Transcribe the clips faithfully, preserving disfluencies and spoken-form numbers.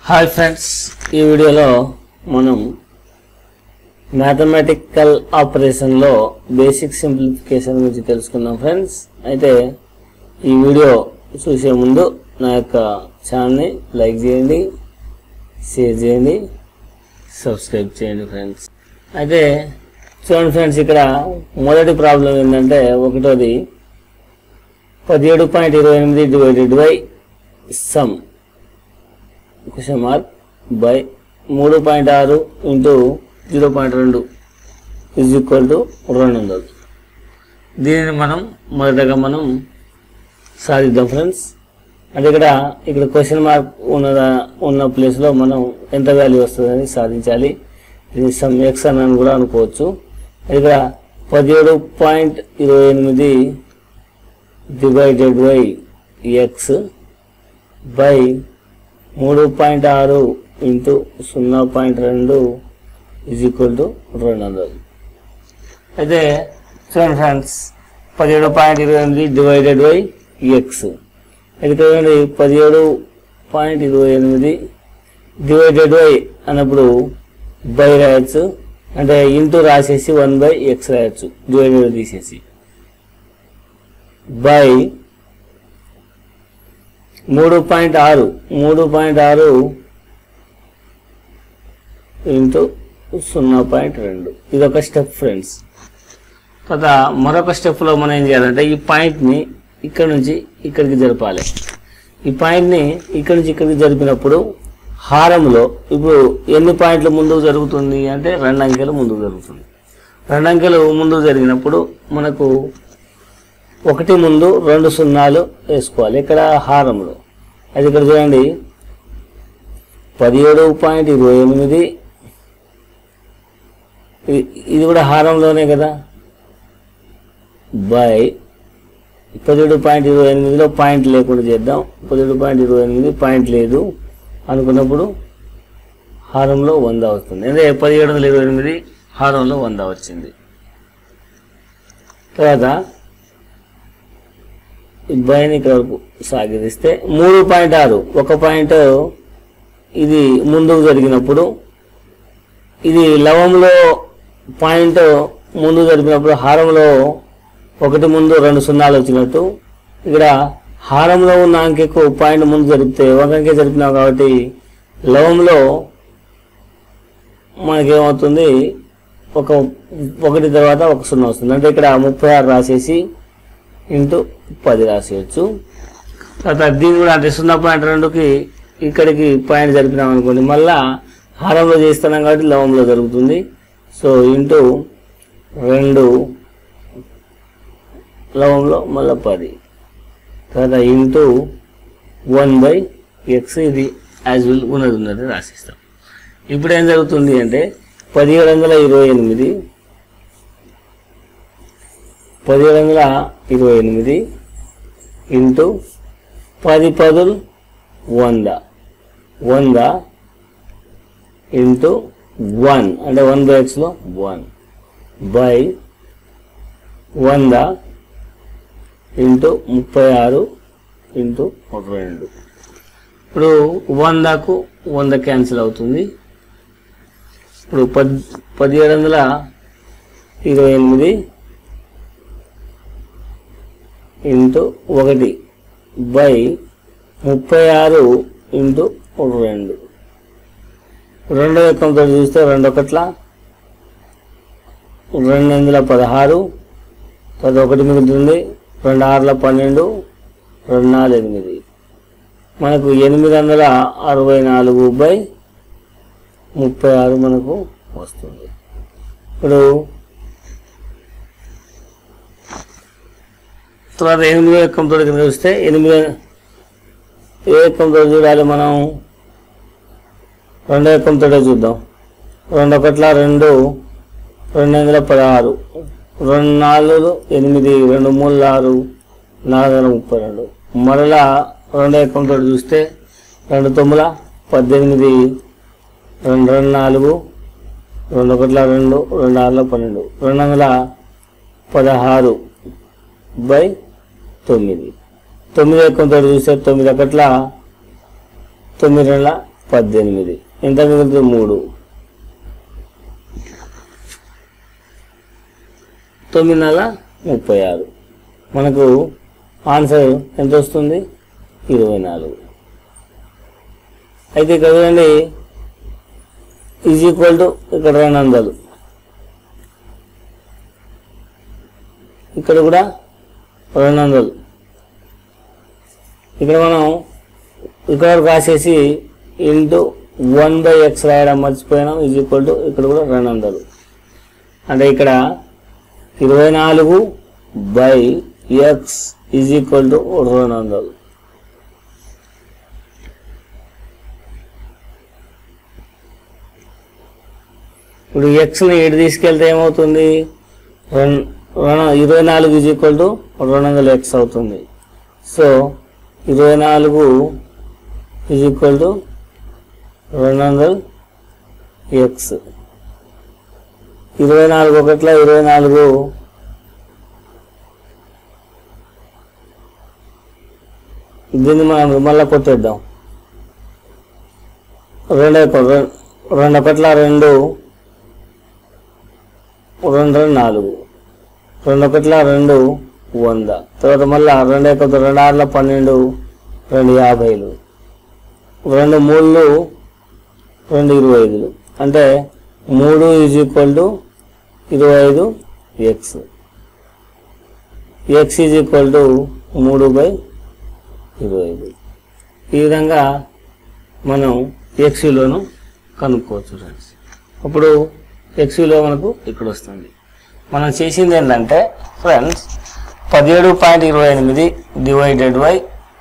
Hi friends, ఈ వీడియోలో మనం మ్యాథమెటికల్ ఆపరేషన్లో బేసిక్ సింప్లిఫికేషన్ గురించి తెలుసుకుందాం ఫ్రెండ్స్. అయితే ఈ వీడియో చూసే ముందు నా యొక్క ఛానల్ని లైక్ చేయండి, షేర్ చేయండి, సబ్స్క్రైబ్ చేయండి ఫ్రెండ్స్. అయితే చూడండి ఫ్రెండ్స్, ఇక్కడ మొదటి ప్రాబ్లం ఏంటంటే ఒకటోది పదిహేడు పాయింట్ ఇరవై ఎనిమిది divided by some question mark by మూడు పాయింట్ ఆరు ఇంటూ జీరో పాయింట్ రెండు ఈజ్ ఈక్వల్ టు రెండు వందలు. దీనిని మనం మొదటగా మనం సాధిద్దాం ఫ్రెండ్స్. అంటే ఇక్కడ ఇక్కడ క్వశ్చన్ మార్క్ ఉన్న ఉన్న ప్లేస్లో మనం ఎంత వాల్యూ వస్తుందని సాధించాలి. ఇది సమ్ ఎక్స్ అని కూడా అనుకోవచ్చు. ఇక్కడ పదిహేడు పాయింట్ ఇరవై ఎనిమిది డివైడెడ్ బై ఎక్స్ బై మూడు పాయింట్ ఆరు ఇంటూ సున్నా పాయింట్ రెండు ఈజ్ ఈక్వల్ టు రెండు వందలు. అయితే చూడండి ఫ్రెండ్స్, పదిహేడు పాయింట్ ఇరవై ఎనిమిది డివైడెడ్ బై ఎక్స్. అయితే చూడండి, పదిహేడు పాయింట్ ఇరవై ఎనిమిది డివైడెడ్ బై అన్నప్పుడు బై రాయొచ్చు, అంటే ఇంటూ రాసేసి వన్ బై ఎక్స్ రాయొచ్చు, డివైడెడ్ తీసేసి బై మూడు పాయింట్ ఆరు మూడు పాయింట్ ఆరు ఇంటూ సున్నా పాయింట్ రెండు. ఇదొక స్టెప్ ఫ్రెండ్స్. తర్వాత మరొక స్టెప్లో మనం ఏం చేయాలంటే ఈ పాయింట్ని ఇక్కడ నుంచి ఇక్కడికి జరపాలి. ఈ పాయింట్ని ఇక్కడ నుంచి ఇక్కడికి జరిపినప్పుడు హారంలో ఇప్పుడు ఎన్ని పాయింట్లు ముందుకు జరుగుతుంది అంటే రెండు అంకెలు ముందుకు జరుగుతుంది. రెండు అంకెలు ముందుకు జరిగినప్పుడు మనకు ఒకటి ముందు రెండు సున్నాలు వేసుకోవాలి ఇక్కడ హారంలో. అది ఇక్కడ చూడండి, పదిహేడు పాయింట్ ఇరవై ఎనిమిది ఇది కూడా హారంలోనే కదా, బై పదిహేడు పాయింట్ ఇరవై ఎనిమిదిలో పాయింట్ లేకుండా చేద్దాం. పదిహేడు పాయింట్ ఇరవై ఎనిమిది పాయింట్ లేదు అనుకున్నప్పుడు హారంలో వంద వస్తుంది. అంటే పదిహేడు వందల ఇరవై ఎనిమిది హారంలో వంద వచ్చింది. తర్వాత బైని ఇక్కడ వరకు సాగిస్తే మూడు పాయింట్ ఆరు ఒక పాయింట్ ఇది ముందుకు జరిగినప్పుడు, ఇది లవంలో పాయింట్ ముందుకు జరిపినప్పుడు హారంలో ఒకటి ముందు రెండు సున్నాలు వచ్చినట్టు, ఇక్కడ హారంలో ఉన్న అంకెకు పాయింట్ ముందు జరిపితే ఒక అంకె జరిపినాం కాబట్టి లవంలో మనకేమవుతుంది, ఒక ఒకటి తర్వాత ఒక సున్నా వస్తుంది. అంటే ఇక్కడ ముప్పై ఆరు రాసేసి ఇంటూ పది రాసేయచ్చు. తర్వాత దీన్ని కూడా అంటే సున్నా పాయింట్ రెండుకి ఇక్కడికి పాయింట్ జరిపినాం అనుకోండి, మళ్ళా హారంలో చేస్తున్నాం కాబట్టి లవంలో జరుగుతుంది. సో ఇంటూ రెండు లవంలో మళ్ళీ పది, తర్వాత ఇంటూ వన్ బై ఎక్స్, ఇది యాజ్ విల్ ఉన్నది ఉన్నది రాసిస్తాం. ఇప్పుడు ఏం జరుగుతుంది అంటే పదిహేడు వందల ఇరవై ఎనిమిది పదిహేడు వందల ఇరవై ఎనిమిది ఇంటూ పది పదులు వంద వంద ఇంటూ వన్ అంటే వన్ బై ఎక్స్లో వన్ బై వంద ఇంటూ ముప్పై ఆరు ఇంటూ రెండు. ఇప్పుడు వందకు వంద క్యాన్సిల్ అవుతుంది. ఇప్పుడు పద్ పదిహేడు వందల ఇరవై ఎనిమిది ఇంటూ ఒకటి బై ముప్పై ఆరు ఇంటూ రెండు. రెండో ఎక్కంతో చూస్తే రెండు ఒకట్ల రెండు వందల పదహారు, తర్వాత ఒకటి మిగులుతుంది, రెండు ఆరుల పన్నెండు, రెండు నాలుగు ఎనిమిది, మనకు ఎనిమిది వందల అరవై నాలుగు బై ముప్పై ఆరు మనకు వస్తుంది. ఇప్పుడు తర్వాత ఎనిమిదో ఎక్కంతో కింద చూస్తే ఎనిమిది ఏ ఎక్కంతో చూడాలి మనం, రెండో ఎక్కంతో చూద్దాం. రెండు ఒకట్ల రెండు రెండు వందల పదహారు, రెండు నాలుగు ఎనిమిది, రెండు మూడు ఆరు, నాలుగు వందల ముప్పై రెండు. మరలా రెండో ఎక్కంతో చూస్తే రెండు తొమ్మిది పద్దెనిమిది, రెండు రెండు నాలుగు, రెండు ఒకట్ల రెండు, రెండు ఆరుల పన్నెండు, రెండు వందల పదహారు బై తొమ్మిది. తొమ్మిది ఎక్కువ చూస్తే తొమ్మిది ఒకట్ల తొమ్మిది రెండుల పద్దెనిమిది. ఎంత మిగులుతుంది? మూడు. తొమ్మిది నెల ముప్పై ఆరు. మనకు ఆన్సర్ ఎంత వస్తుంది? ఇరవై నాలుగు. అయితే ఇక్కడ చూడండి, ఈజ్ ఈక్వల్ టు ఇక్కడ రెండు వందలు, ఇక్కడ కూడా రెండు వందలు. ఇక్కడ మనం ఇక్కడ రాసేసి ఇంటూ వన్ బై ఎక్స్ రాయడం మర్చిపోయినాం. ఈజ్ ఈక్వల్ టు ఇక్కడ కూడా రెండు వందలు. అంటే ఇక్కడ ఇరవై నాలుగు by X is equal to రెండు వందలు. ఇప్పుడు ఎక్స్ని ఎటు తీసుకెళ్తే ఏమవుతుంది? రెండు ఇరవై నాలుగు ఈజ్ ఈక్వల్ టు రెండు వందల ఎక్స్ అవుతుంది. సో ఇరవై నాలుగు ఈజ్ ఈక్వల్ టు రెండు వందల ఎక్స్. ఇరవై నాలుగు ఒకట్ల ఇరవై నాలుగు దీన్ని మనం మళ్ళీ కొట్టేద్దాం. రెండు రెండు ఒకట్ల రెండు, రెండు నాలుగు, రెండు ఒకట్ల రెండు వంద. తర్వాత మళ్ళీ రెండు కొత్త రెండు ఆరుల పన్నెండు, రెండు యాభైలు, రెండు మూడు రెండు ఇరవై ఐదులు. అంటే మూడు ఈజ్ ఈక్వల్ టు ఇరవై ఐదు X. X is equal to మూడు బై ఇరవై ఐదు. ఈ విధంగా మనం ఎక్స్ విలువను కనుక్కోవచ్చు ఫ్రెండ్స్. అప్పుడు ఎక్స్ విలువ మనకు ఇక్కడ వస్తుంది. మనం చేసింది ఏంటంటే ఫ్రెండ్స్, పదిహేడు పాయింట్ ఇరవై ఎనిమిది డివైడెడ్ బై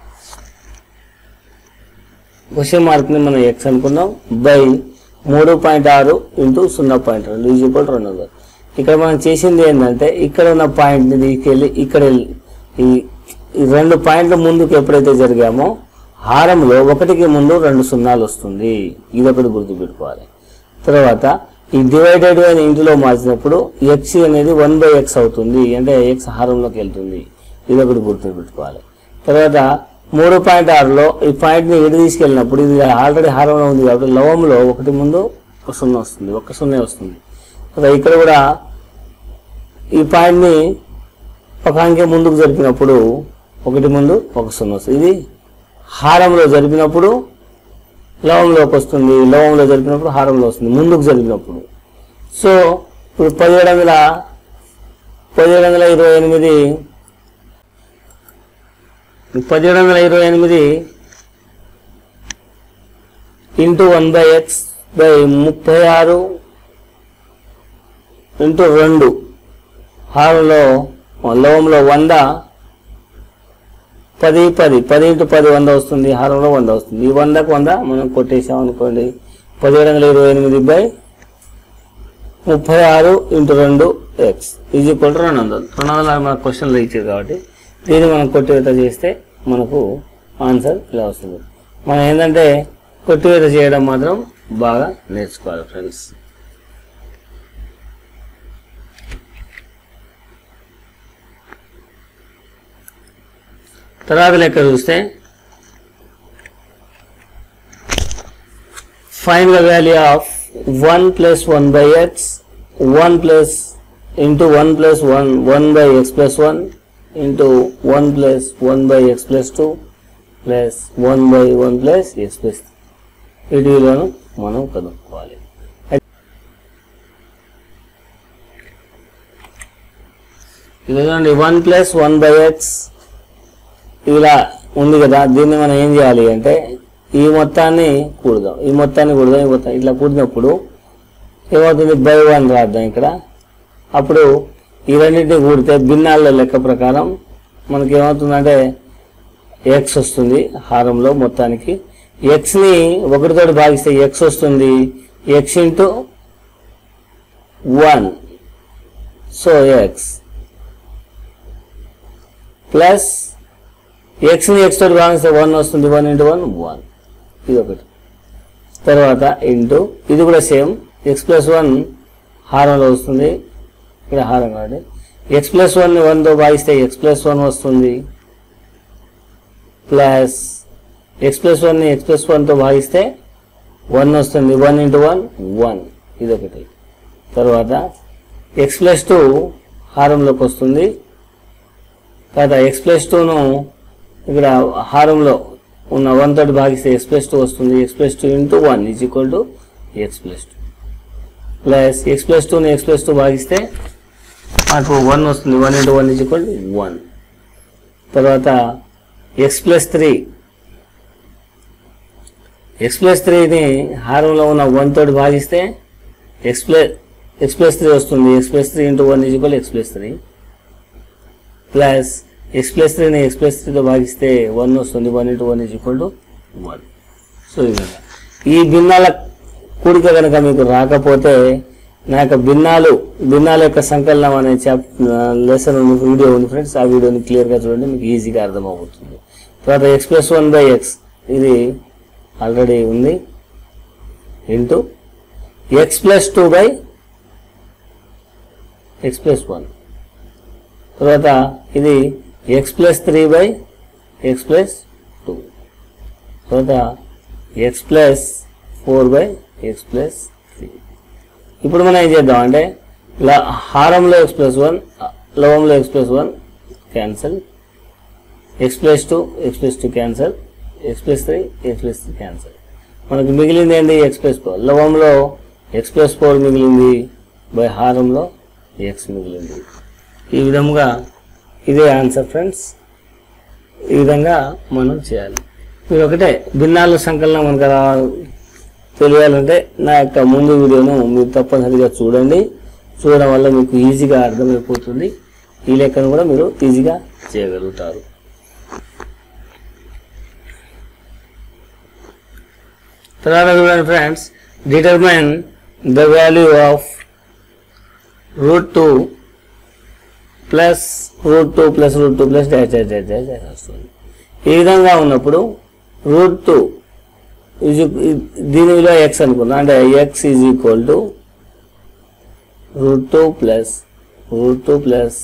క్వశ్చన్ మార్క్ని మనం ఎక్స్ అనుకున్నాం బై మూడు పాయింట్ ఆరు ఇంటూ సున్నా పాయింట్ రెండు ఈజ్ ఈక్వల్ రెండు వందలు. ఇక్కడ మనం చేసింది ఏంటంటే ఇక్కడ ఉన్న పాయింట్ని తీసుకెళ్ళి ఇక్కడ ఈ రెండు పాయింట్ల ముందుకు ఎప్పుడైతే జరిగామో హారంలో ఒకటికి ముందు రెండు సున్నాలు వస్తుంది. ఇది ఒకటి గుర్తుపెట్టుకోవాలి. తర్వాత ఈ డివైడెడ్ బై ఇంటిలో మార్చినప్పుడు ఎక్స్ అనేది వన్ బై ఎక్స్ అవుతుంది, అంటే ఎక్స్ హారంలోకి వెళ్తుంది. ఇది ఒకటి గుర్తుపెట్టుకోవాలి. తర్వాత మూడు పాయింట్ ఆరులో ఈ పాయింట్ని ఎటు తీసుకెళ్ళినప్పుడు ఇది ఆల్రెడీ హారంలో ఉంది కాబట్టి లవంలో ఒకటి ముందు ఒక సున్నా వస్తుంది, ఒక సున్నా వస్తుంది. తర్వాత ఇక్కడ కూడా ఈ పాయింట్ని ఒక అంకె ముందుకు జరిపినప్పుడు ఒకటి ముందు ఒక సున్నా వస్తుంది. ఇది హారంలో జరిపినప్పుడు లవంలోకి వస్తుంది, లవంలో జరిపినప్పుడు హారంలో వస్తుంది, ముందుకు జరిపినప్పుడు. సో ఇప్పుడు పదిహేడు వందల పదిహేడు వందల ఇరవై ఎనిమిది పదిహేడు వందల ఇరవై ఎనిమిది into one by X by ముప్పై ఆరు ఇంటూ రెండు హారంలో లవంలో వంద, పది పది పది ఇంటూ పది వంద వస్తుంది, హారంలో వంద వస్తుంది. ఈ వందకు వంద మనం కొట్టేసాం అనుకోండి. పదిహేడు వందల ఇరవై ఎనిమిది బై ముప్పై ఆరు ఇంటూ రెండు ఎక్స్ ఈజ్ ఈక్వల్ టు రెండు వందలు. రెండు వందలు మన క్వశ్చన్లో ఇచ్చారు కాబట్టి దీన్ని మనం కొట్టివేత చేస్తే మనకు ఆన్సర్ ఇలా వస్తుంది. మనం ఏంటంటే కొట్టివేత చేయడం మాత్రం బాగా నేర్చుకోవాలి ఫ్రెండ్స్. తర్వాత లెక్క చూస్తే find the value of one plus one by X one plus into one plus one one by X plus one into one plus one by X plus two plus one by one plus X plus వీటి విలువను మనం కనుక్కోవాలి. ఇదిగోండి one plus one by X ఇలా ఉంది కదా, దీన్ని మనం ఏం చేయాలి అంటే ఈ మొత్తాన్ని కూడదాం, ఈ మొత్తాన్ని కూడదాం, ఈ మొత్తం ఇట్లా కూడినప్పుడు ఏమవుతుంది? బై వన్ రాద్దాం ఇక్కడ. అప్పుడు ఈ రెండింటిని కూడితే భిన్నాల లెక్క ప్రకారం మనకి ఏమవుతుందంటే ఎక్స్ వస్తుంది హారంలో మొత్తానికి. ఎక్స్ని ఒకటితో భాగిస్తే ఎక్స్ వస్తుంది, X into one, so X plus ఎక్స్ని ఎక్స్ తోటి భాగిస్తే వన్ వస్తుంది, వన్ ఇంటూ వన్ వన్, ఇది ఒకటి. తర్వాత ఇంటూ ఇది కూడా సేమ్ ఎక్స్ ప్లస్ వన్ హారంలో వస్తుంది, ఇక్కడ హారం కాబట్టి ఎక్స్ ప్లస్ వన్ వన్తో భాగిస్తే ఎక్స్ ప్లస్ వన్ వస్తుంది, ప్లస్ ఎక్స్ ప్లస్ వన్ని ఎక్స్ ప్లస్ వన్తో భాగిస్తే వన్ వస్తుంది, వన్ ఇంటూ వన్ వన్, ఇదొకటి. తర్వాత ఎక్స్ ప్లస్ టూ హారంలోకి వస్తుంది. తర్వాత ఎక్స్ ప్లస్ టూను ఇక్కడ హారంలో ఉన్న వన్ తోటి భాగిస్తే ఎక్స్ ప్లస్ టూ వస్తుంది. X plus two into one is equal to X plus two plus X plus టూని ఎక్స్ ప్లస్ టూ భాగిస్తే మనకు వన్ వస్తుంది, one into one is equal to one. తర్వాత X plus three X plus త్రీని హారంలో ఉన్న one తోటి భాగిస్తే X plus X plus three వస్తుంది. X plus three into one is equal X plus three plus X plus త్రీని X plus త్రీతో భాగిస్తే వన్ వస్తుంది, one into one is equal to one. So ఈ విధంగా ఈ భిన్నాల కూడిక కనుక మీకు రాకపోతే నా యొక్క భిన్నాలు భిన్నాల యొక్క సంకలనం అనే చాప్ లెసన్ వీడియో ఉంది ఫ్రెండ్స్, ఆ వీడియోని క్లియర్గా చూడండి, మీకు ఈజీగా అర్థమవుతుంది. తర్వాత X plus one by X ఇది ఆల్రెడీ ఉంది into X plus two by X plus one. తర్వాత ఇది X plus three by X plus two. తర్వాత X plus four by X plus three. ఇప్పుడు మనం ఏం చేద్దాం అంటే హారంలో ఎక్స్ ప్లస్ వన్, లవంలో X plus one cancel, X plus two X plus two cancel, X plus three X plus three cancel. మనకు మిగిలింది ఏంటి? X plus four. లవంలో ఎక్స్ ప్లస్ ఫోర్ మిగిలింది, బై హారంలో ఎక్స్ మిగిలింది. ఈ విధంగా ఇదే ఆన్సర్ ఫ్రెండ్స్. ఈ విధంగా మనం చేయాలి. మీరు ఒకటే భిన్నాల సంకలనం మనకు తెలియాలంటే నా యొక్క ముందు వీడియోను మీరు తప్పనిసరిగా చూడండి. చూడడం వల్ల మీకు ఈజీగా అర్థమైపోతుంది. ఈ లెక్కను కూడా మీరు ఈజీగా చేయగలుగుతారు. తర్వాత చూడండి friends, determine the value of root two plus root two plus root two plus dash dash dash dash dash వస్తుంది. ఈ విధంగా ఉన్నప్పుడు రూట్ టూ దీని విలువ ఎక్స్ అనుకుందాం. అంటే x is equal to root two plus root two plus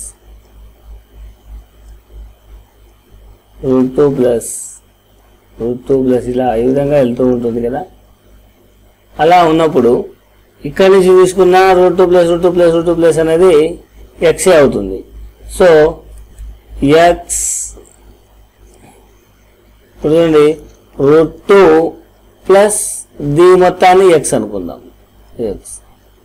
root two plus root two plus ఇలా ఈ విధంగా వెళ్తూ ఉంటుంది కదా. అలా ఉన్నప్పుడు ఇక్కడి నుంచి తీసుకున్న root two plus root two plus root two plus అనేది ఎక్సే అవుతుంది. సో ఎక్స్ ఇప్పుడు చూడండి, రూట్ టూ ప్లస్ ది మొత్తాన్ని ఎక్స్ అనుకుందాం. ఎక్స్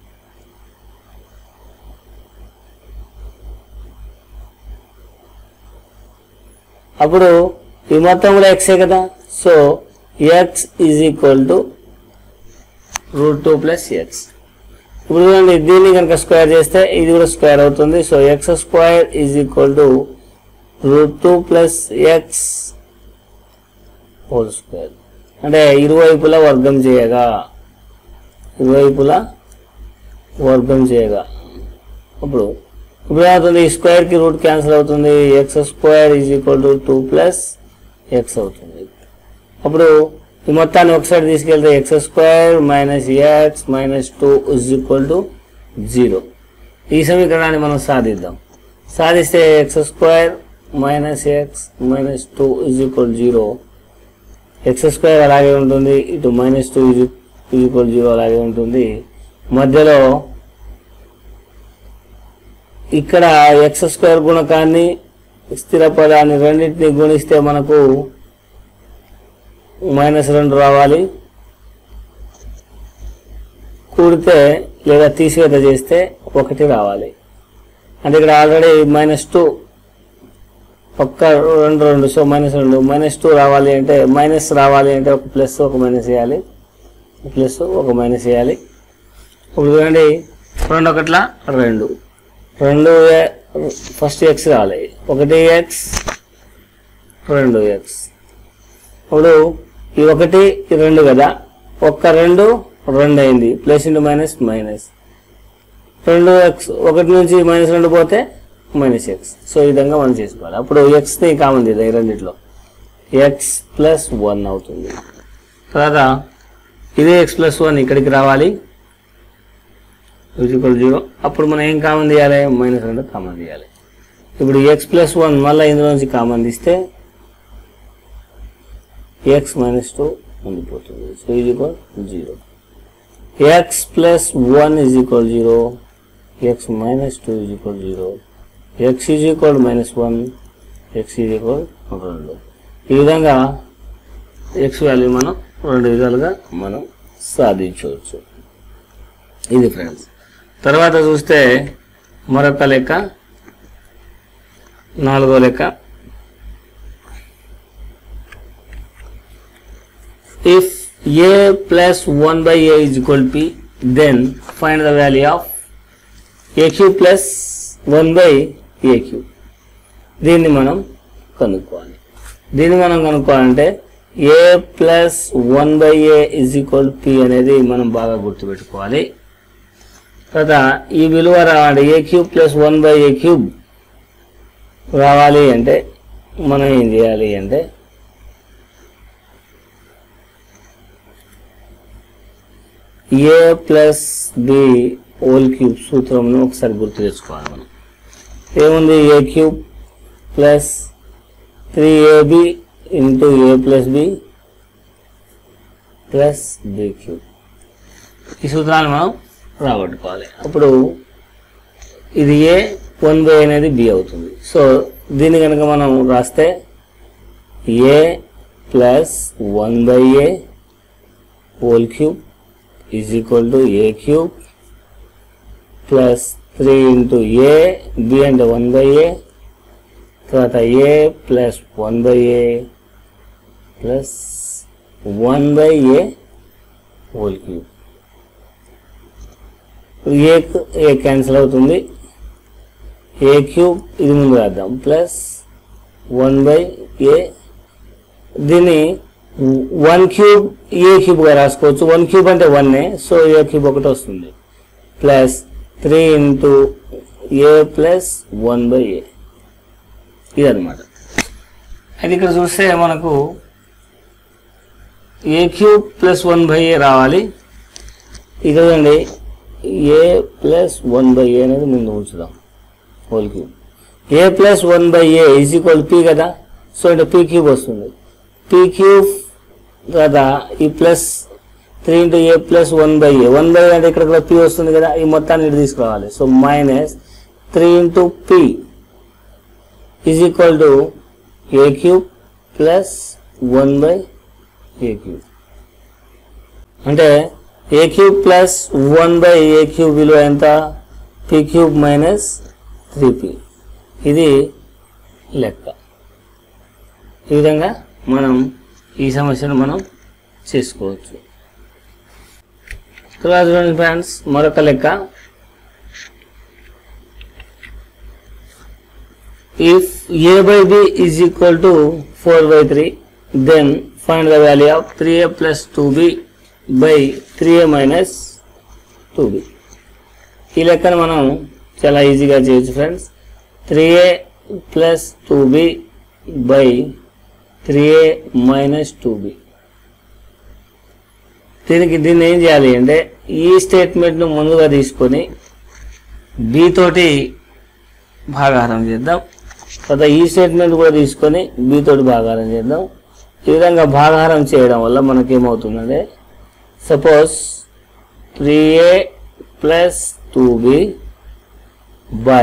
అప్పుడు ఈ మొత్తం కూడా ఎక్సే కదా. So x is equal to root two plus x. ఇప్పుడు చూడండి, దీన్ని కనుక స్క్వేర్ చేస్తే ఇది కూడా స్క్వేర్ అవుతుంది. So x square is equal to root two plus x whole square. అంటే ఇరువైపులా వర్గం చేయగా ఇరువైపులా వర్గం చేయగా అప్పుడు ఇప్పుడు ఏమవుతుంది? ఈ స్క్వేర్కి రూట్ క్యాన్సిల్ అవుతుంది. X square is equal to two plus x అవుతుంది. అప్పుడు ఈ మొత్తాన్ని ఒక సైడ్ తీసుకెళ్తే x square minus x minus two is equal to zero. ఈ సమీకరణాన్ని మనం సాధిద్దాం. సాధిస్తే x square minus x minus two is equal zero. X square అలాగే ఉంటుంది, ఇటు minus two is equal zero అలాగే ఉంటుంది. మధ్యలో ఇక్కడ ఎక్స్ స్క్వేర్ గుణకాన్ని స్థిర పదాన్ని రెండింటిని గుణిస్తే మనకు మైనస్ రెండు రావాలి. కూడితే లేదా తీసివేత చేస్తే ఒకటి రావాలి. అంటే ఇక్కడ ఆల్రెడీ మైనస్ టూ ఒక్క రెండు రెండు సో మైనస్ రెండు మైనస్ టూ రావాలి అంటే మైనస్ రావాలి అంటే ఒక ప్లస్ ఒక మైనస్ వేయాలి, ప్లస్ ఒక మైనస్ వేయాలి. ఇప్పుడు చూడండి, రెండు ఒకట్ల రెండు రెండు ఫస్ట్ ఎక్స్ రావాలి, ఒకటి ఎక్స్ రెండు ఎక్స్. ఇప్పుడు ఈ ఒకటి ఈ రెండు కదా, ఒక్క రెండు రెండు అయింది, ప్లస్ ఇంటూ మైనస్ మైనస్ రెండు ఎక్స్, ఒకటి నుంచి మైనస్ రెండు పోతే మైనస్ ఎక్స్. సో ఈ విధంగా మనం చేసుకోవాలి. అప్పుడు ఎక్స్ని కామన్ తీద్దాం, ఈ రెండిట్లో ఎక్స్ ప్లస్ వన్ అవుతుంది. తర్వాత ఇదే ఎక్స్ ప్లస్ వన్ ఇక్కడికి రావాలి, ఈక్వల్ జీరో. అప్పుడు మనం ఏం కామన్ తీయాలి? మైనస్ రెండు కామన్ తీయాలి. ఇప్పుడు ఎక్స్ ప్లస్ వన్ మళ్ళీ ఇందులో నుంచి కామన్ తీస్తే ఎక్స్ మైనస్ టూ ఉండిపోతుంది. So is equal zero. X plus one is equal zero, x minus two is equal zero, x is equal minus one, x is equal రెండు. ఈ విధంగా X value మనం రెండు విధాలుగా మనం సాధించవచ్చు. ఇది ఫ్రెండ్స్. తర్వాత చూస్తే మరొక లెక్క, నాలుగో లెక్క. If a plus one by a is equal p, then find the value of a cube plus one by a cube. దీన్ని మనం కనుక్కోవాలి. దీన్ని మనం కనుక్కోవాలంటే a plus one by a is equal p అనేది మనం బాగా గుర్తుపెట్టుకోవాలి. తర్వాత ఈ విలువ రావాలి, a cube plus one by a cube రావాలి అంటే మనం ఏం చేయాలి అంటే a plus b whole cube సూత్రంను ఒకసారి గుర్తు తెచ్చుకోవాలి. మనం ఏముంది, a cube plus three a b into a plus b plus b cube. ఈ సూత్రాన్ని మనం రాబట్టుకోవాలి. అప్పుడు ఇది ఏ, వన్ బై అనేది బి అవుతుంది. సో దీన్ని కనుక మనం రాస్తే a plus one by a whole cube is equal to a cube plus three into a, b అంటే వన్ బై ఏ, తర్వాత a plus one by a plus one by a whole cube. A a cancel అవుతుంది, a cube ఇది ముందు రాద్దాం plus one by ఏ. దీన్ని one cube ఏ క్యూబ్గా రాసుకోవచ్చు. One cube అంటే వన్నే, సో ఏ క్యూబ్ ఒకటి వస్తుంది plus three into a plus one by a. ఇదన్నమాట. అది ఇక్కడ చూస్తే మనకు a cube plus one by a రావాలి. ఇది చూడండి, a plus one by a అనేది ముందు ఉంచుదాం whole cube. A plus one by a is equal p కదా, సో అంటే పీ క్యూబ్ వస్తుంది. పీ క్యూబ్ కదా, ఈ plus three into a plus one by a, one by అంటే ఇక్కడ కూడా పీ వస్తుంది కదా, ఈ మొత్తాన్ని ఇటు తీసుకురావాలి. So minus three into p is equal to a cube plus one by a cube. అంటే a cube plus one by a cube విలువ ఎంత, p cube minus three p. ఇది లెక్క. ఈ విధంగా మనం ఈ సమస్యను మనం చేసుకోవచ్చు. తర్వాత చూడండి ఫ్రెండ్స్, మరొక లెక్క. If a by b is equal to four by three, then find the value of three a plus two b by three a minus two b. ఈ లెక్కను మనం చాలా ఈజీగా చేయొచ్చు friends. Three a plus two b by three a minus two b. దీనికి దీన్ని ఏం చేయాలి అంటే ఈ స్టేట్మెంట్ను ముందుగా తీసుకొని బి తోటి భాగాహారం చేద్దాం. తర్వాత ఈ స్టేట్మెంట్ కూడా తీసుకొని బి తోటి భాగాహారం చేద్దాం. ఈ విధంగా భాగాహారం చేయడం వల్ల మనకేమవుతుందంటే, suppose three a plus two b by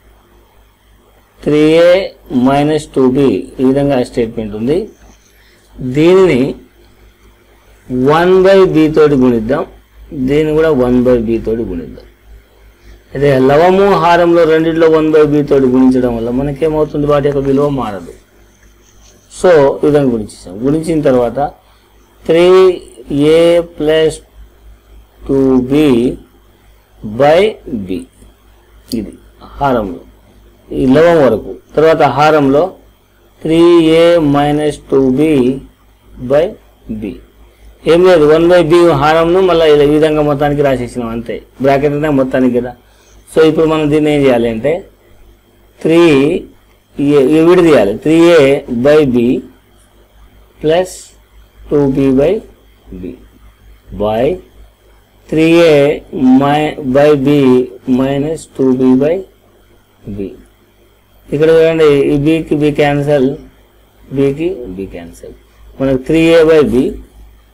three a minus two b, ఈ విధంగా స్టేట్మెంట్ ఉంది. దీనిని వన్ బై బి తోటి గుణిద్దాం, దీన్ని కూడా వన్ బై బి తోటి గుణిద్దాం. అదే లవము హారంలో రెండింటిలో వన్ బై బి తోటి గుణించడం వల్ల మనకేమవుతుంది, వాటి యొక్క విలువ మారదు. సో ఈ విధంగా గుణించాం. గుణించిన తర్వాత three a plus two b by b, ఇది హారంలో ఈ లవం వరకు. తర్వాత హారంలో three a minus two b by b. ఏం లేదు, వన్ బై బి హారంను మళ్ళీ ఈ విధంగా మొత్తానికి రాసేసినాం అంతే, బ్రాకెట్ అంటే మొత్తానికి కదా. సో ఇప్పుడు మనం దీన్ని ఏం చేయాలి అంటే త్రీ ఏ విడి తీయాలి, three a by b plus two b by b by three a my by b minus two b by b. ఇక్కడ చూడండి, ఈ బికి బి క్యాన్సల్, బికి బి క్యాన్సల్. మనకు three a by b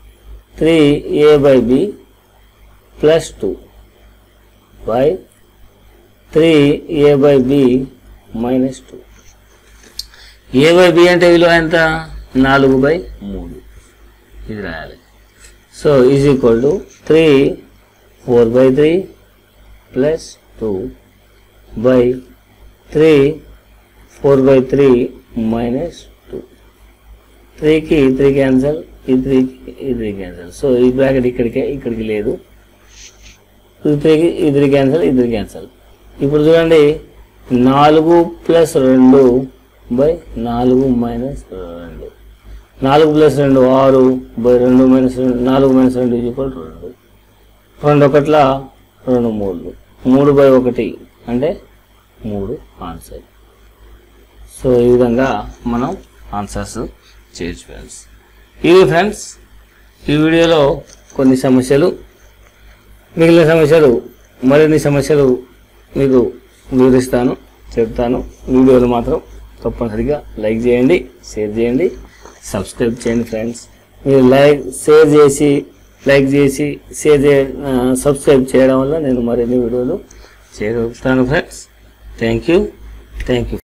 three a by b plus two by three a by b minus two. A by b అంటే విలువ ఎంత? నాలుగు బై మూడు. ఇది రాయాలి. So is equal to three four by three plus two by three four by three minus two. త్రీకి three cancel, ఈ త్రీకి ఈ త్రీ క్యాన్సల్. సో ఈ బ్రాకెట్ ఇక్కడికే, ఇక్కడికి లేదు. ఈ త్రీకి ఈ త్రీ క్యాన్సల్, ఈ త్రీ క్యాన్సల్. ఇప్పుడు చూడండి, నాలుగు ప్లస్ రెండు బై నాలుగు మైనస్ రెండు. నాలుగు ప్లస్ రెండు ఆరు బై రెండు మైనస్ రెండు, నాలుగు మైనస్ రెండు ఈక్వల్ రెండు. రెండు ఒకట్ల రెండు మూడు, మూడు బై ఒకటి అంటే మూడు ఆన్సర్. సో ఈ విధంగా మనం ఆన్సర్స్ చేయొచ్చు ఫ్రెండ్స్. ఇది ఫ్రెండ్స్ ఈ వీడియోలో కొన్ని సమస్యలు. మిగిలిన సమస్యలు, మరిన్ని సమస్యలు మీకు వివరిస్తాను, చెప్తాను. వీడియోలు మాత్రం తప్పనిసరిగా లైక్ చేయండి, షేర్ చేయండి, సబ్స్క్రైబ్ చేయండి ఫ్రెండ్స్. మీరు లైక్ షేర్ చేసి లైక్ చేసి షేర్ చే సబ్స్క్రైబ్ చేయడం వల్ల నేను మరిన్ని వీడియోలు చేయగలుగుతాను friends. Thank you thank you